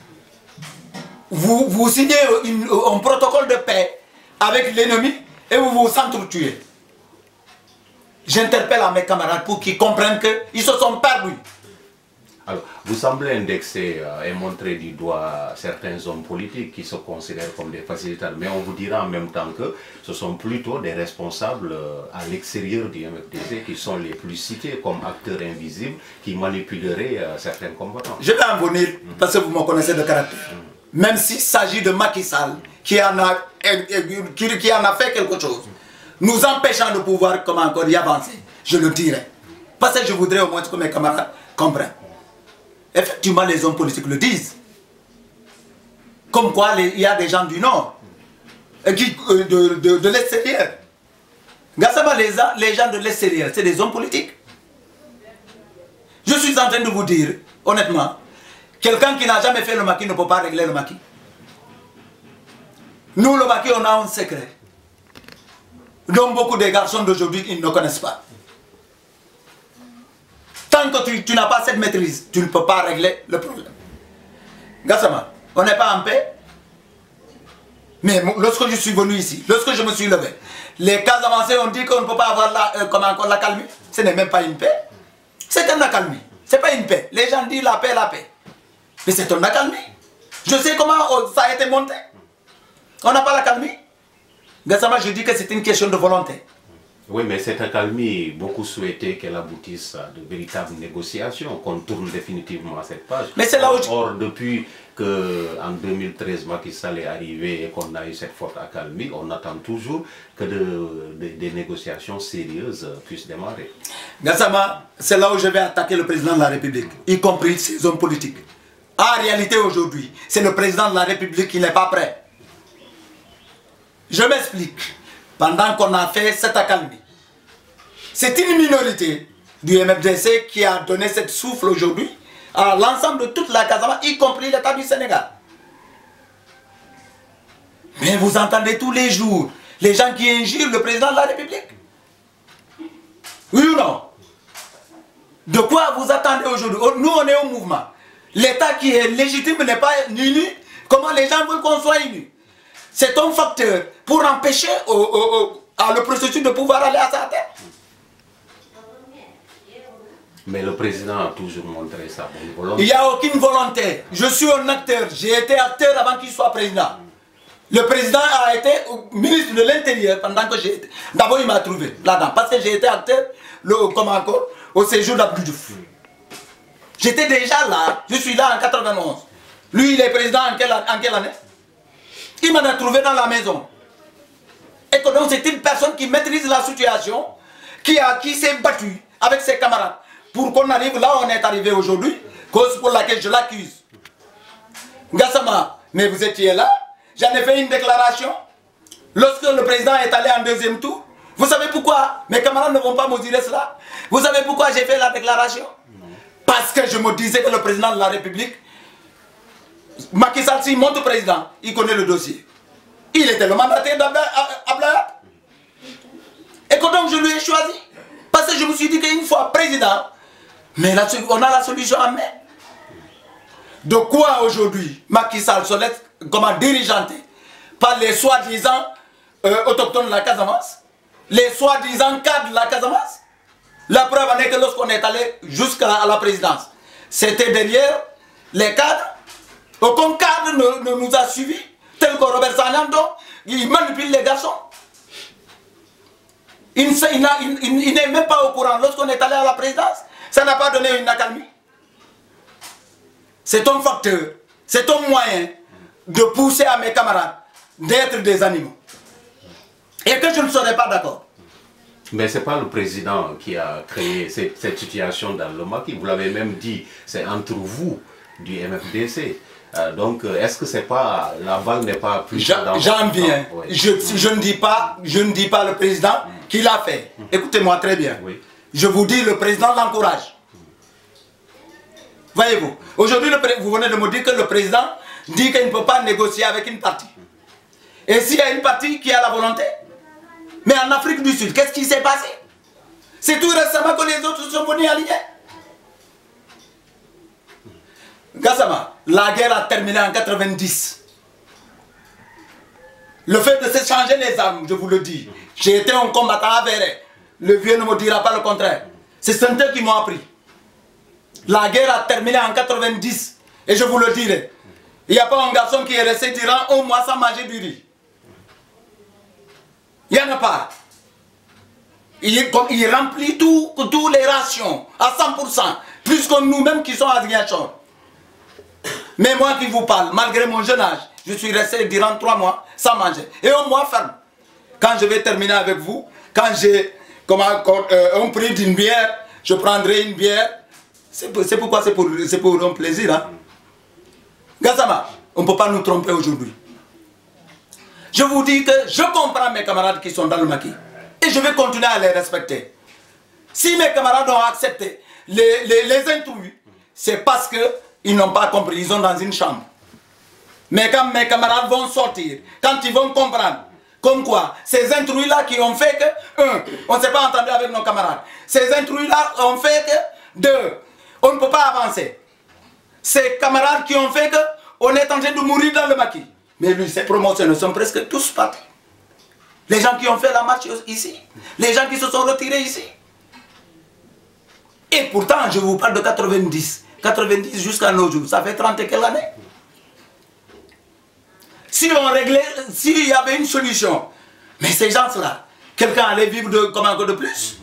Vous, vous signez une, un protocole de paix avec l'ennemi et vous vous entretuez. J'interpelle à mes camarades pour qu'ils comprennent qu'ils se sont perdus. Alors, vous semblez indexer euh, et montrer du doigt certains hommes politiques qui se considèrent comme des facilitateurs, mais on vous dira en même temps que ce sont plutôt des responsables euh, à l'extérieur du M F D C qui sont les plus cités comme acteurs invisibles qui manipuleraient euh, certains combattants. Je vais en venir mmh. parce que vous me connaissez de caractère. Mmh. Même s'il s'agit de Macky Sall qui en a, qui, qui en a fait quelque chose, nous empêchant de pouvoir comment encore y avancer, je le dirai. Parce que je voudrais au moins que mes camarades comprennent. Effectivement, les hommes politiques le disent. Comme quoi, les, il y a des gens du Nord, et qui, euh, de, de, de l'extérieur. Gassama, les, les gens de l'extérieur, c'est des hommes politiques. Je suis en train de vous dire, honnêtement, quelqu'un qui n'a jamais fait le maquis ne peut pas régler le maquis. Nous, le maquis, on a un secret. dont beaucoup de garçons d'aujourd'hui ils ne connaissent pas. Tant que tu, tu n'as pas cette maîtrise, tu ne peux pas régler le problème. Gassama, on n'est pas en paix. Mais lorsque je suis venu ici, lorsque je me suis levé, les cas avancés ont dit qu'on ne peut pas avoir la, euh, comme encore la calmie. Ce n'est même pas une paix. C'est un accalmie. Ce n'est pas une paix. Les gens disent la paix, la paix. Mais c'est un accalmie. Je sais comment ça a été monté. On n'a pas la calmie. Gassama, je dis que c'est une question de volonté. Oui, mais cette accalmie, beaucoup souhaitaient qu'elle aboutisse à de véritables négociations, qu'on tourne définitivement à cette page. Mais c'est là où... Or, depuis qu'en deux mille treize, Macky Sall est arrivé et qu'on a eu cette forte accalmie, on attend toujours que de, de, des négociations sérieuses puissent démarrer. Gassama, c'est là où je vais attaquer le président de la République, y compris ses hommes politiques. En réalité, aujourd'hui, c'est le président de la République qui n'est pas prêt. Je m'explique. Pendant qu'on a fait cette accalmie, c'est une minorité du M F D C qui a donné cette souffle aujourd'hui à l'ensemble de toute la Casamance, y compris l'État du Sénégal. Mais vous entendez tous les jours les gens qui injurent le président de la République. Oui ou non? De quoi vous attendez aujourd'hui? Nous, on est au mouvement. L'État qui est légitime n'est pas uni. Comment les gens veulent qu'on soit unis? C'est un facteur pour empêcher au, au, au, à le processus de pouvoir aller à sa tête. Mais le président a toujours montré sa bonne volonté. Il n'y a aucune volonté. Je suis un acteur. J'ai été acteur avant qu'il soit président. Le président a été ministre de l'Intérieur pendant que j'ai été. D'abord, il m'a trouvé là-dedans. Parce que j'ai été acteur le, comment encore, au séjour d'Abdou Diouf. J'étais déjà là. Je suis là en quatre-vingt-onze. Lui, il est président en quelle, en quelle année? Il m'en a trouvé dans la maison. Et que donc c'est une personne qui maîtrise la situation, qui, a, qui s'est battue avec ses camarades pour qu'on arrive là où on est arrivé aujourd'hui, cause pour laquelle je l'accuse. Gassama, mais vous étiez là, j'en ai fait une déclaration. Lorsque le président est allé en deuxième tour, vous savez pourquoi mes camarades ne vont pas mesurer cela? Vous savez pourquoi j'ai fait la déclaration? Parce que je me disais que le président de la République, Macky Sall, s'il monte président, il connaît le dossier. Il était le mandataire d'Ablaye. Et que donc je lui ai choisi. Parce que je me suis dit qu'une fois président, mais là, on a la solution en main. De quoi aujourd'hui Macky Sall se laisse comment dirigeanté par les soi-disant euh, autochtones de la Casamance, les soi-disant cadres de la Casamance? La preuve en est que lorsqu'on est allé jusqu'à la présidence, c'était derrière les cadres. Aucun cadre ne, ne nous a suivis, tel que Robert Sagnando, il manipule les garçons. Il, il, il, il, il n'est même pas au courant. Lorsqu'on est allé à la présidence, ça n'a pas donné une accalmie. C'est un facteur, c'est un moyen de pousser à mes camarades d'être des animaux. Et que je ne serais pas d'accord. Mais ce n'est pas le président qui a créé cette, cette situation dans le Maquis. Vous l'avez même dit, c'est entre vous du M F D C. Euh, donc, est-ce que c'est pas la balle n'est pas plus j'en viens. Oui. Je, je ne dis pas, je ne dis pas le président mm. qui l'a fait. Mm. Écoutez-moi très bien. Oui. Je vous dis le président l'encourage. Mm. Voyez-vous. Aujourd'hui, vous venez de me dire que le président dit qu'il ne peut pas négocier avec une partie. Et s'il y a une partie qui a la volonté, mais en Afrique du Sud, qu'est-ce qui s'est passé? C'est tout récemment que les autres sont venus aligner. Gassama, la guerre a terminé en quatre-vingt-dix. Le fait de s'échanger les armes, je vous le dis, j'ai été un combattant avéré. Le vieux ne me dira pas le contraire. C'est eux qui m'ont appris. La guerre a terminé en quatre-vingt-dix. Et je vous le dirai. Il n'y a pas un garçon qui est resté durant un mois sans manger du riz. Il n'y en a pas. Il, comme, il remplit tous tout les rations à cent pour cent. Plus que nous-mêmes qui sommes à Ziguinchor. Mais moi qui vous parle, malgré mon jeune âge, je suis resté durant trois mois sans manger. Et un mois ferme. Quand je vais terminer avec vous, quand j'ai euh, un prix d'une bière, je prendrai une bière. C'est pour, pourquoi c'est pour, pour un plaisir. Hein? Gassama, on ne peut pas nous tromper aujourd'hui. Je vous dis que je comprends mes camarades qui sont dans le Maquis. Et je vais continuer à les respecter. Si mes camarades ont accepté les, les, les intrus, c'est parce que ils n'ont pas compris, ils sont dans une chambre. Mais quand mes camarades vont sortir, quand ils vont comprendre, comme quoi, ces intrus-là qui ont fait que, un, on ne s'est pas entendu avec nos camarades. Ces intrus-là ont fait que, deux, on ne peut pas avancer. Ces camarades qui ont fait que, on est en train de mourir dans le Maquis. Mais lui, ses promotions sont presque tous partis. Les gens qui ont fait la marche ici, les gens qui se sont retirés ici. Et pourtant, je vous parle de quatre-vingt-dix. quatre-vingt-dix jusqu'à nos jours, ça fait trente et quelques années. Si on réglait, s'il y avait une solution, mais ces gens-là, quelqu'un allait vivre de, comme encore de plus.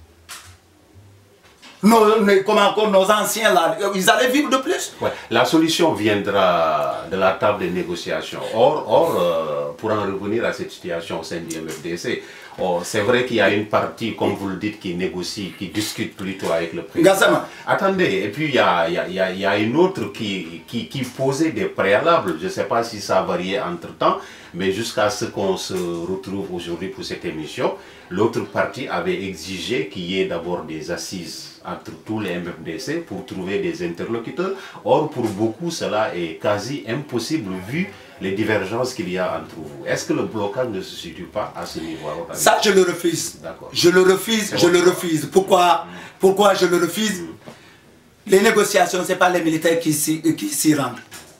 Nos, nos, comme encore nos anciens là, ils allaient vivre de plus. Ouais. La solution viendra de la table de négociation. Or, or euh, pour en revenir à cette situation au sein du M F D C, oh, c'est vrai qu'il y a une partie, comme vous le dites, qui négocie, qui discute plutôt avec le président. Gassama. Attendez, et puis il y a, y, a, y, a, y a une autre qui, qui, qui posait des préalables. Je ne sais pas si ça a varié entre-temps, mais jusqu'à ce qu'on se retrouve aujourd'hui pour cette émission, l'autre partie avait exigé qu'il y ait d'abord des assises entre tous les M F D C pour trouver des interlocuteurs. Or, pour beaucoup, cela est quasi impossible vu les divergences qu'il y a entre vous. Est-ce que le blocage ne se situe pas à ce niveau? Ça, je le refuse. Je le refuse, je le refuse. Pourquoi, Pourquoi je le refuse? mmh. Les négociations, ce n'est pas les militaires qui s'y rendent.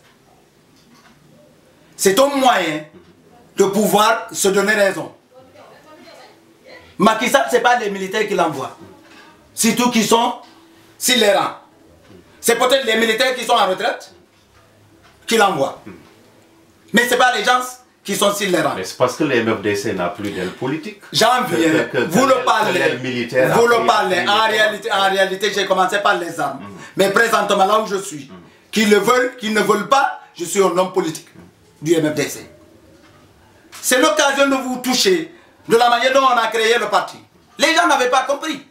C'est un moyen de pouvoir se donner raison. Macky Sall, ce n'est pas les militaires qui l'envoient. Surtout qui sont sur les rangs. C'est peut-être les militaires qui sont en retraite qui l'envoient. Mais ce n'est pas les gens qui sont sur les rangs. Mais c'est parce que le M F D C n'a plus d'aile politique. J'en viens. Vous le parlez. Vous le parlez. En réalité, en réalité j'ai commencé par les armes. Mm. Mais présentement, là où je suis, mm. qu'ils le veulent, qu'ils ne veulent pas, je suis un homme politique mm. du M F D C. C'est l'occasion de vous toucher de la manière dont on a créé le parti. Les gens n'avaient pas compris.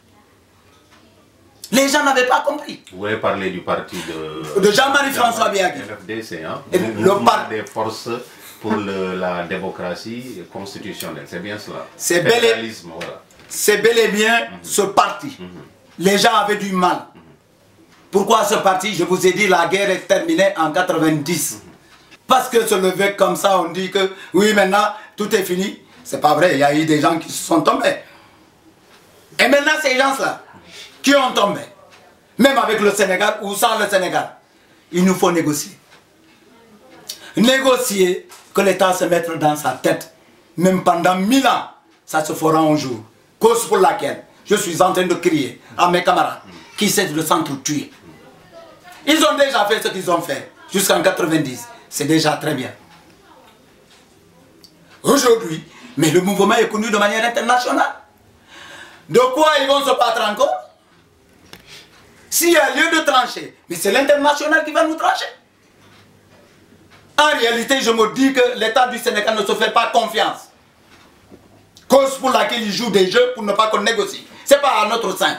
Les gens n'avaient pas compris. Vous voulez parler du parti de, de Jean-Marie François Biagui. M F D C, hein? Et le, le par... des forces pour le, la démocratie constitutionnelle. C'est bien cela. C'est bel, voilà. bel et bien mm-hmm. ce parti. Mm-hmm. Les gens avaient du mal. Mm-hmm. Pourquoi ce parti? Je vous ai dit, la guerre est terminée en quatre-vingt-dix. Mm-hmm. Parce que se lever comme ça, on dit que oui, maintenant, tout est fini. C'est pas vrai, il y a eu des gens qui se sont tombés. Et maintenant, ces gens-là, qui ont tombé, même avec le Sénégal ou sans le Sénégal, il nous faut négocier. Négocier, que l'État se mette dans sa tête, même pendant mille ans, ça se fera un jour. Cause pour laquelle je suis en train de crier à mes camarades qui cessent de s'entretuer. Ils ont déjà fait ce qu'ils ont fait jusqu'en quatre-vingt-dix. C'est déjà très bien. Aujourd'hui, mais le mouvement est connu de manière internationale. De quoi ils vont se battre encore? S'il y a lieu de trancher, mais c'est l'international qui va nous trancher. En réalité, je me dis que l'État du Sénégal ne se fait pas confiance. Cause pour laquelle il joue des jeux pour ne pas qu'on négocie. Ce n'est pas à notre sein.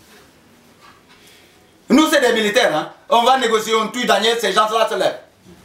Nous, c'est des militaires. Hein? On va négocier, on tue Daniel, ces gens-là se lèvent.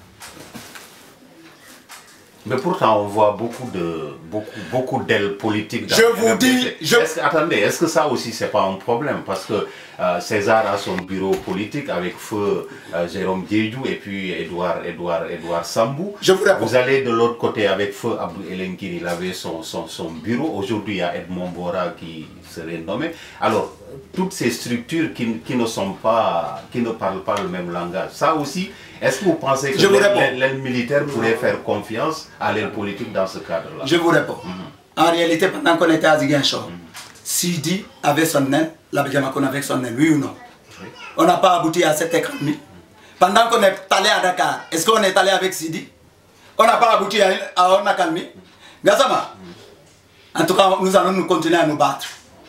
Mais pourtant, on voit beaucoup de beaucoup, beaucoup d'ailes politiques. Dans je vous dis... Je... Est-ce, attendez, est-ce que ça aussi, c'est pas un problème? Parce que euh, César a son bureau politique avec feu euh, Jérôme Diédhiou et puis Edouard, Edouard, Edouard Sambou. Je vous réponds. Vous allez de l'autre côté avec feu Abdou Elenkiri, il avait son, son, son bureau. Aujourd'hui, il y a Edmond Bora qui serait nommé. Alors, toutes ces structures qui, qui ne sont pas, qui ne parlent pas le même langage, ça aussi, est-ce que vous pensez que l'aile militaire pourrait faire confiance à l'aile politique dans ce cadre-là? Je vous réponds. Mm-hmm. En réalité, pendant qu'on était à Ziguinchor, mm-hmm. Sidi avait son aile, l'Abidjamakon avec son aile, oui ou non? Oui. On n'a pas abouti à cette économie. Mm-hmm. Pendant qu'on est allé à Dakar, est-ce qu'on est allé avec Sidi? On n'a pas abouti à, à on a calmé. Mm-hmm. Gassama, mm-hmm. En tout cas, nous allons nous continuer à nous battre.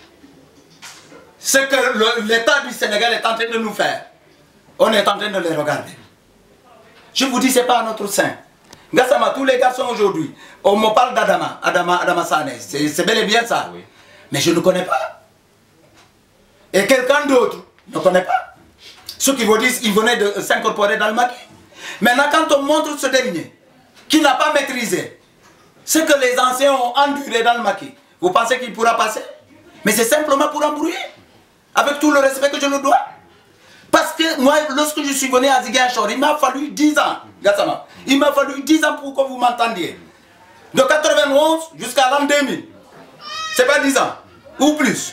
Ce que l'État du Sénégal est en train de nous faire, on est en train de les regarder. Je vous dis, ce n'est pas à notre sein. Gassama, tous les garçons aujourd'hui, on me parle d'Adama, Adama, Adama Sané, c'est bel et bien ça. Oui. Mais je ne connais pas. Et quelqu'un d'autre ne connaît pas. Ceux qui vous disent qu'ils venaient de s'incorporer dans le maquis. Maintenant, quand on montre ce dernier, qui n'a pas maîtrisé ce que les anciens ont enduré dans le maquis, vous pensez qu'il pourra passer? Mais c'est simplement pour embrouiller. Avec tout le respect que je le dois. Parce que moi, lorsque je suis venu à Ziguinchor, il m'a fallu dix ans, Gassama. Il m'a fallu dix ans pour que vous m'entendiez. De quatre-vingt-onze jusqu'à l'an deux mille. C'est pas dix ans. Ou plus.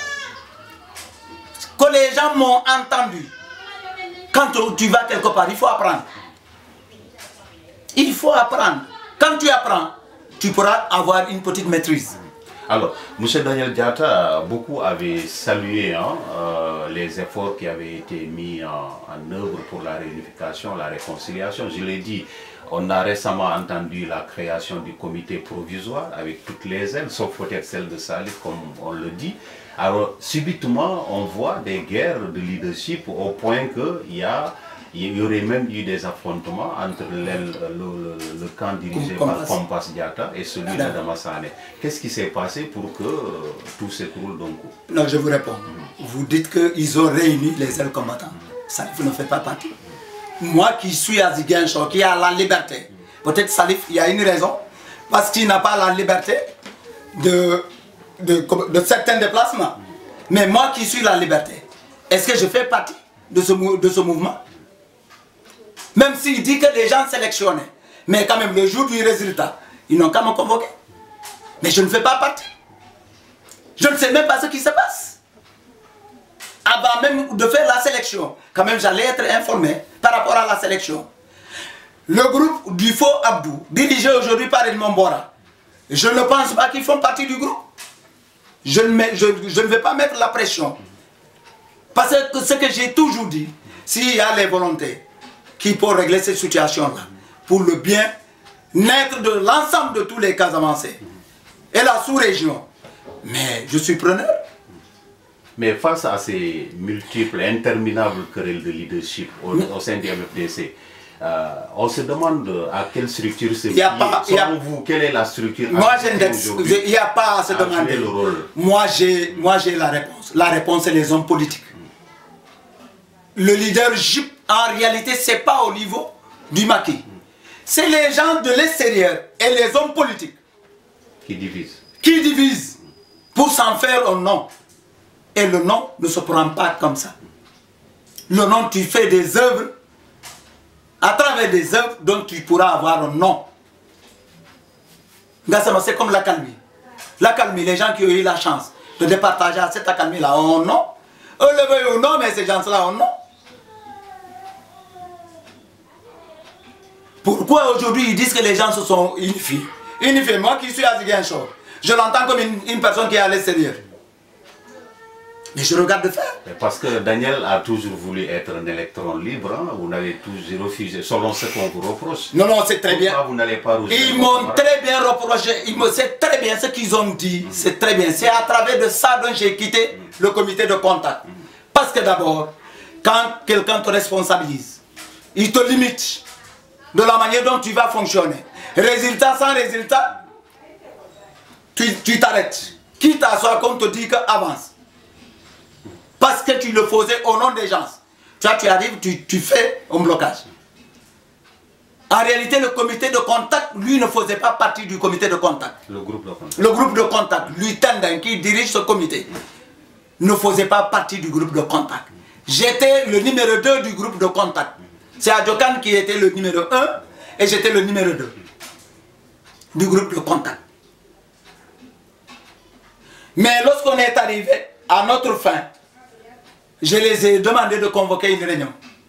Que les gens m'ont entendu. Quand tu vas quelque part, il faut apprendre. Il faut apprendre. Quand tu apprends, tu pourras avoir une petite maîtrise. Alors, M. Daniel Diatta, beaucoup avaient salué hein, euh, les efforts qui avaient été mis en, en œuvre pour la réunification, la réconciliation. Je l'ai dit, on a récemment entendu la création du comité provisoire avec toutes les ailes, sauf peut-être celle de Salif, comme on le dit. Alors, subitement, on voit des guerres de leadership au point qu'il y a... Il y aurait même eu des affrontements entre le, le, le camp dirigé Compass. par Compass Diatta et celui de Damassane. Qu'est-ce qui s'est passé pour que euh, tout s'écroule d'un coup? Non, je vous réponds. Mm. Vous dites qu'ils ont réuni les ailes combattants. Mm. Salif ne fait pas partie. Mm. Moi qui suis à Ziguinchor, qui a la liberté, mm. peut-être Salif, il y a une raison, parce qu'il n'a pas la liberté de, de, de certains déplacements. Mm. Mais moi qui suis la liberté, est-ce que je fais partie de ce, de ce mouvement? Même s'il dit que les gens sélectionnaient, mais quand même le jour du résultat, ils n'ont qu'à me convoquer. Mais je ne fais pas partie. Je ne sais même pas ce qui se passe. Avant même de faire la sélection, quand même j'allais être informé par rapport à la sélection. Le groupe du faux Abdou, dirigé aujourd'hui par Edmond Bora, je ne pense pas qu'ils font partie du groupe. Je ne, mets, je, je ne vais pas mettre la pression. Parce que ce que j'ai toujours dit, s'il y a les volontés qui peuvent régler cette situation-là, pour le bien-être de l'ensemble de tous les cas avancés, et la sous-région, mais je suis preneur. Mais face à ces multiples, interminables querelles de leadership au, au sein du M F D C, euh, on se demande à quelle structure se fie. Selon vous, quelle est la structure? Moi, il n'y a pas à se demander. Le rôle. Moi, j'ai la réponse. La réponse, c'est les hommes politiques. Le leadership, en réalité, ce n'est pas au niveau du maquis. C'est les gens de l'extérieur et les hommes politiques qui divisent. Qui divisent pour s'en faire un nom. Et le nom ne se prend pas comme ça. Le nom, tu fais des œuvres, à travers des œuvres dont tu pourras avoir un nom. C'est comme l'accalmie. L'accalmie, les gens qui ont eu la chance de départager à cette accalmie-là ont un nom. Eux le veulent ou non, mais ces gens-là ont un nom. Pourquoi aujourd'hui ils disent que les gens se sont unifiés? Unifiés, moi qui suis à Ziguinchor, je l'entends comme une, une personne qui est à l'extérieur. Mais je regarde de faire. Parce que Daniel a toujours voulu être un électron libre, hein? Vous n'avez toujours refusé, selon ce qu'on vous reproche. Non, non, c'est très Pourquoi bien. Vous n'allez pas ils m'ont très bien reproché, c'est très bien ce qu'ils ont dit, mm. c'est très bien. C'est à travers de ça dont j'ai quitté mm. le comité de contact. Mm. Parce que d'abord, quand quelqu'un te responsabilise, il te limite de la manière dont tu vas fonctionner. Résultat sans résultat, tu t'arrêtes. Quitte à ce qu'on te dit qu'avance. Parce que tu le faisais au nom des gens. Tu vois, tu arrives, tu, tu fais un blocage. En réalité, le comité de contact, lui, ne faisait pas partie du comité de contact. Le groupe de contact. Le groupe de contact, lui, Tendin, qui dirige ce comité, ne faisait pas partie du groupe de contact. J'étais le numéro deux du groupe de contact. C'est Adjokan qui était le numéro un et j'étais le numéro deux du groupe de contact. Mais lorsqu'on est arrivé à notre fin, je les ai demandé de convoquer une réunion.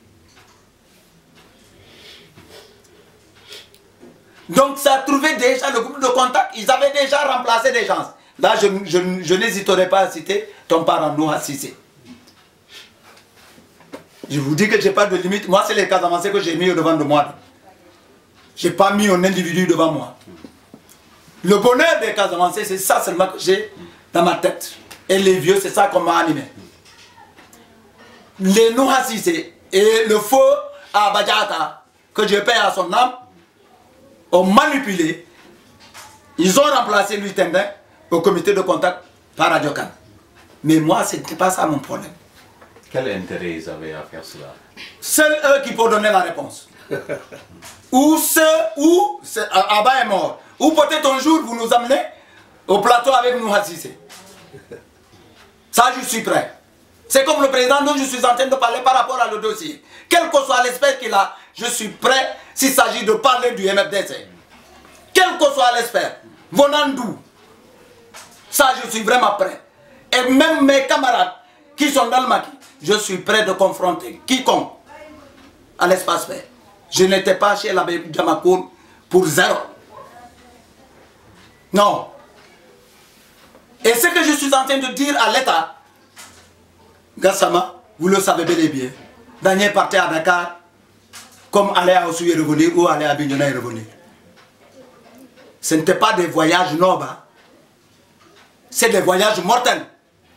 Donc ça trouvait déjà le groupe de contact, ils avaient déjà remplacé des gens. Là, je, je, je n'hésiterai pas à citer ton parent Noah Sissé. Je vous dis que je n'ai pas de limite. Moi, c'est les cas avancés que j'ai mis au devant de moi. Je n'ai pas mis un individu devant moi. Le bonheur des cas avancés, c'est ça seulement que j'ai dans ma tête. Et les vieux, c'est ça qu'on m'a animé. Les Noah Sissé et le faux Abadjata, que je paie à son âme, ont manipulé. Ils ont remplacé lui Tendin au comité de contact par Adjokan. Mais moi, ce n'était pas ça mon problème. Quel intérêt ils avaient à faire cela? Seuls eux qui peuvent donner la réponse. Ou ceux, ou Abba est mort. Ou peut-être un jour vous nous amenez au plateau avec nous Hassissé. Ça, je suis prêt. C'est comme le président dont je suis en train de parler par rapport à le dossier. Quel que soit l'espèce qu'il a, je suis prêt s'il s'agit de parler du M F D C. Quel que soit l'espèce, venant d'où, ça, je suis vraiment prêt. Et même mes camarades qui sont dans le maquis, je suis prêt de confronter quiconque à l'espace vert. Je n'étais pas chez l'abbé Djamakoun pour zéro. Non. Et ce que je suis en train de dire à l'État, Gassama, vous le savez bel et bien, Daniel partait à Dakar, comme aller à Ossou et revenir, ou aller à Bignona et revenir. Ce n'était pas des voyages nobles, c'est des voyages mortels.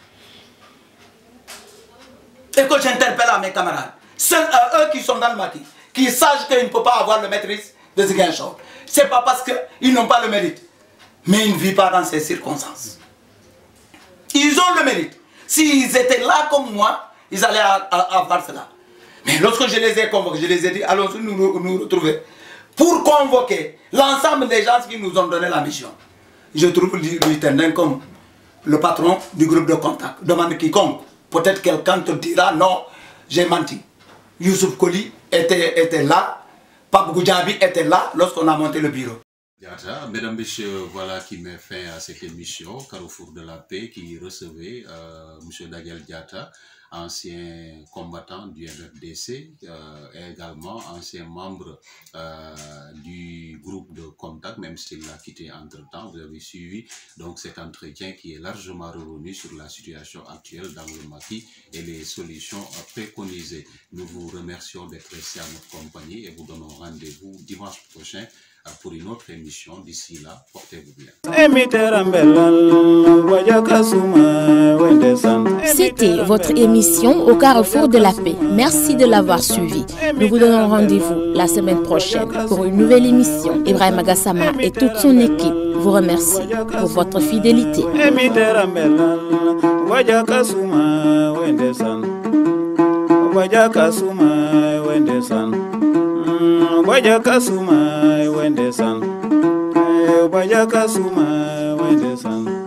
Et que j'interpelle à mes camarades, seuls à eux qui sont dans le maquis, qui sachent qu'ils ne peuvent pas avoir le maîtrise de Ziguinchor. Ce n'est pas parce qu'ils n'ont pas le mérite, mais ils ne vivent pas dans ces circonstances. Ils ont le mérite. S'ils étaient là comme moi, ils allaient avoir cela. Mais lorsque je les ai convoqués, je les ai dit, allons nous, nous retrouver pour convoquer l'ensemble des gens qui nous ont donné la mission. Je trouve Louis Tendin comme le patron du groupe de contact. Demande quiconque. Peut-être quelqu'un te dira, non, j'ai menti. Youssouf Koli était, était là, Pape Goudjabi était là lorsqu'on a monté le bureau. Mesdames, Messieurs, voilà qui met fin à cette émission Carrefour de la paix qui recevait euh, M. Daniel Diatta, ancien combattant du M F D C euh, et également ancien membre euh, du groupe de contact, même s'il l'a quitté entre-temps. Vous avez suivi donc cet entretien qui est largement revenu sur la situation actuelle dans le maquis et les solutions préconisées. Nous vous remercions d'être restés à notre compagnie et vous donnons rendez-vous dimanche prochain pour une autre émission. D'ici là, portez-vous bien. C'était votre émission Au Carrefour de la paix. Merci de l'avoir suivi. Nous vous donnons rendez-vous la semaine prochaine pour une nouvelle émission. Ibrahim Gassama et toute son équipe vous remercient pour votre fidélité. Wajaka suma wende san, wajaka suma wende san.